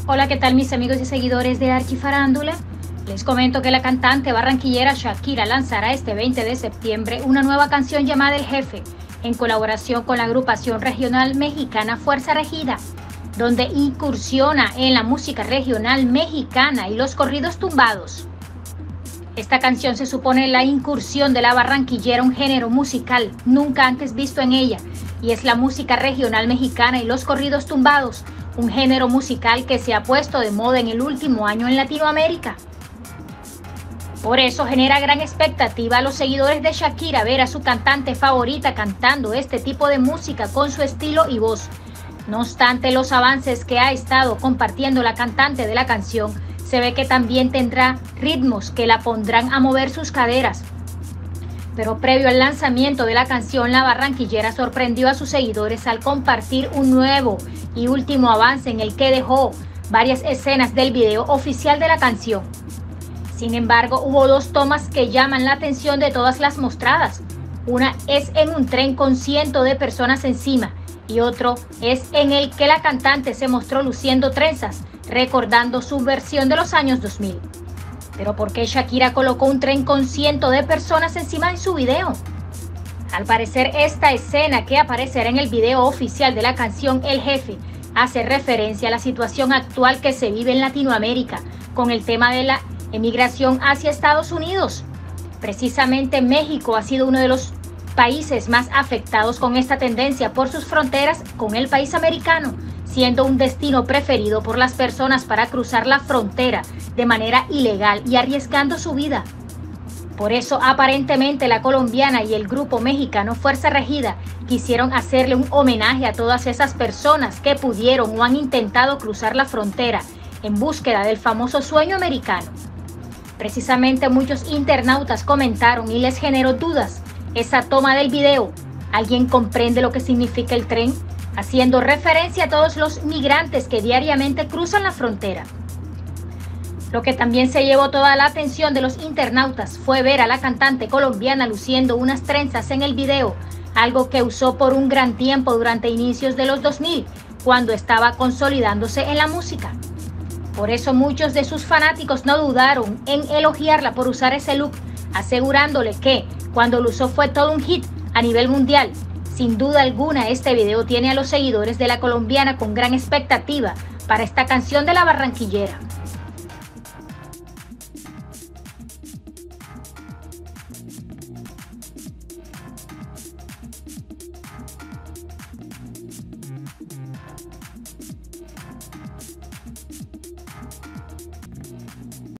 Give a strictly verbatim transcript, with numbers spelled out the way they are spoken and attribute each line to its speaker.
Speaker 1: Hola, ¿qué tal mis amigos y seguidores de Archifarándula? Les comento que la cantante barranquillera Shakira lanzará este veinte de septiembre una nueva canción llamada El Jefe, en colaboración con la agrupación regional mexicana Fuerza Regida, donde incursiona en la música regional mexicana y los corridos tumbados. Esta canción se supone la incursión de la barranquillera, un género musical nunca antes visto en ella, y es la música regional mexicana y los corridos tumbados, un género musical que se ha puesto de moda en el último año en Latinoamérica. Por eso genera gran expectativa a los seguidores de Shakira ver a su cantante favorita cantando este tipo de música con su estilo y voz. No obstante los avances que ha estado compartiendo la cantante de la canción, se ve que también tendrá ritmos que la pondrán a mover sus caderas. Pero previo al lanzamiento de la canción, la barranquillera sorprendió a sus seguidores al compartir un nuevo y último avance en el que dejó varias escenas del video oficial de la canción. Sin embargo, hubo dos tomas que llaman la atención de todas las mostradas. Una es en un tren con cientos de personas encima y otro es en el que la cantante se mostró luciendo trenzas, recordando su versión de los años dos mil. Pero ¿por qué Shakira colocó un tren con cientos de personas encima en su video? Al parecer, esta escena que aparecerá en el video oficial de la canción El Jefe hace referencia a la situación actual que se vive en Latinoamérica con el tema de la emigración hacia Estados Unidos. Precisamente México ha sido uno de los países más afectados con esta tendencia por sus fronteras con el país americano, siendo un destino preferido por las personas para cruzar la frontera de manera ilegal y arriesgando su vida. Por eso, aparentemente, la colombiana y el grupo mexicano Fuerza Regida quisieron hacerle un homenaje a todas esas personas que pudieron o han intentado cruzar la frontera en búsqueda del famoso sueño americano. Precisamente muchos internautas comentaron y les generó dudas esa toma del video. ¿Alguien comprende lo que significa el tren? Haciendo referencia a todos los migrantes que diariamente cruzan la frontera. Lo que también se llevó toda la atención de los internautas fue ver a la cantante colombiana luciendo unas trenzas en el video, algo que usó por un gran tiempo durante inicios de los dos mil, cuando estaba consolidándose en la música. Por eso muchos de sus fanáticos no dudaron en elogiarla por usar ese look, asegurándole que cuando lo usó fue todo un hit a nivel mundial. Sin duda alguna, este video tiene a los seguidores de la colombiana con gran expectativa para esta canción de la barranquillera.